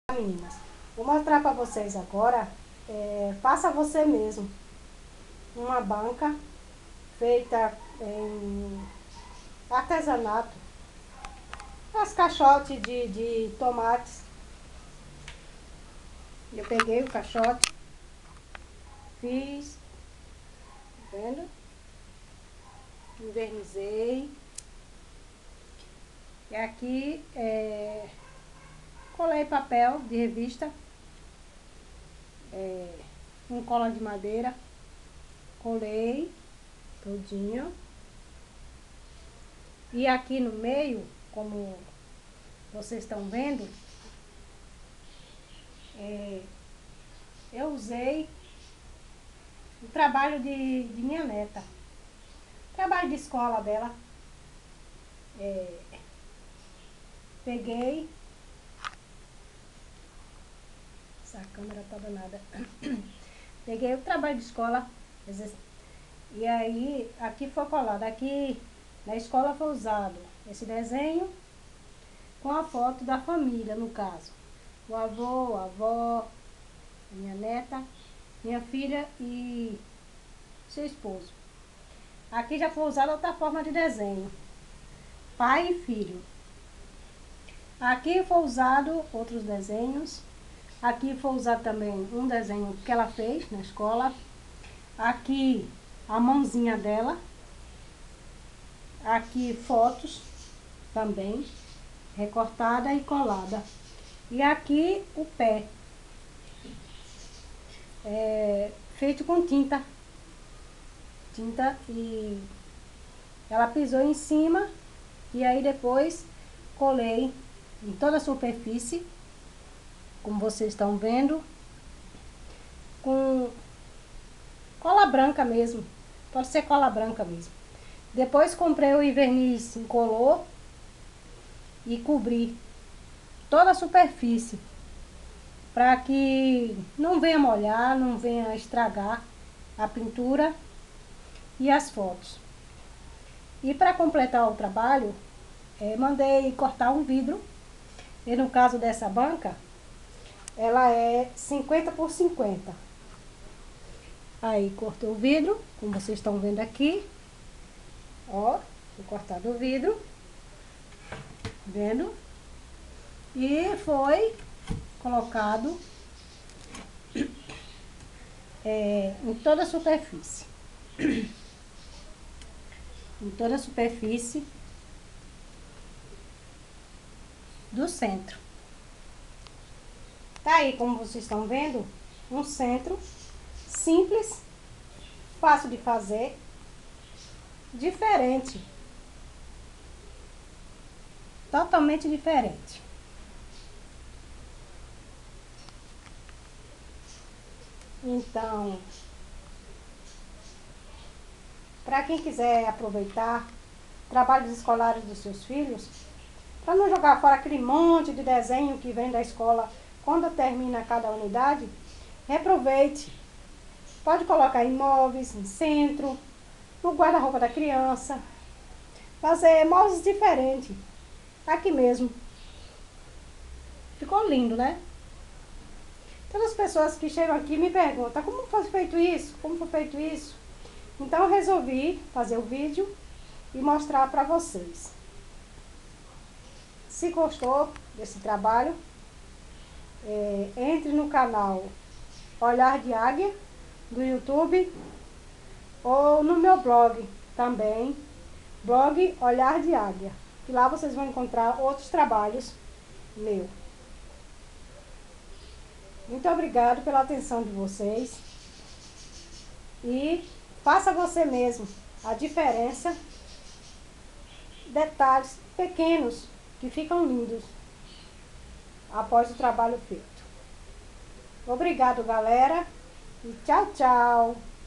Meninas, vou mostrar para vocês agora, faça você mesmo, uma banca feita em artesanato, as caixotes de tomates. Eu peguei o caixote, fiz, tá vendo? Envernizei, e aqui colei papel de revista, com cola de madeira, colei todinho. E aqui no meio, como vocês estão vendo, eu usei o trabalho de minha neta, trabalho de escola dela. Peguei, essa câmera tá danada. Peguei o trabalho de escola, e aí aqui foi colado, aqui na escola foi usado esse desenho com a foto da família, no caso, o avô, a avó, minha neta, minha filha e seu esposo. Aqui já foi usada outra forma de desenho, pai e filho. Aqui foi usado outros desenhos. Aqui foi usado também um desenho que ela fez na escola. Aqui a mãozinha dela. Aqui fotos também, recortada e colada. E aqui o pé, feito com tinta. E ela pisou em cima e aí depois colei em toda a superfície, como vocês estão vendo, com cola branca mesmo, pode ser cola branca mesmo. Depois comprei o verniz incolor e cobri toda a superfície, para que não venha molhar, não venha estragar a pintura e as fotos. E para completar o trabalho, mandei cortar um vidro. E no caso dessa banca, ela é 50 por 50. Aí cortei o vidro, como vocês estão vendo aqui. Ó, foi cortado o vidro, vendo? E foi colocado em toda a superfície. Em toda a superfície do centro. Tá aí, como vocês estão vendo, um centro simples, fácil de fazer, diferente, totalmente diferente. Então, para quem quiser aproveitar trabalhos escolares dos seus filhos, para não jogar fora aquele monte de desenho que vem da escola quando termina cada unidade, reaproveite. Pode colocar em móveis, em centro, no guarda-roupa da criança, fazer móveis diferentes, aqui mesmo. Ficou lindo, né? Todas as pessoas que chegam aqui me perguntam, como foi feito isso? Como foi feito isso? Então eu resolvi fazer o vídeo e mostrar para vocês. Se gostou desse trabalho, entre no canal Olhar de Águia do YouTube ou no meu blog também, blog Olhar de Águia. E lá vocês vão encontrar outros trabalhos meus. Muito obrigado pela atenção de vocês. E faça você mesmo a diferença, detalhes pequenos que ficam lindos após o trabalho feito. Obrigado, galera, e tchau, tchau!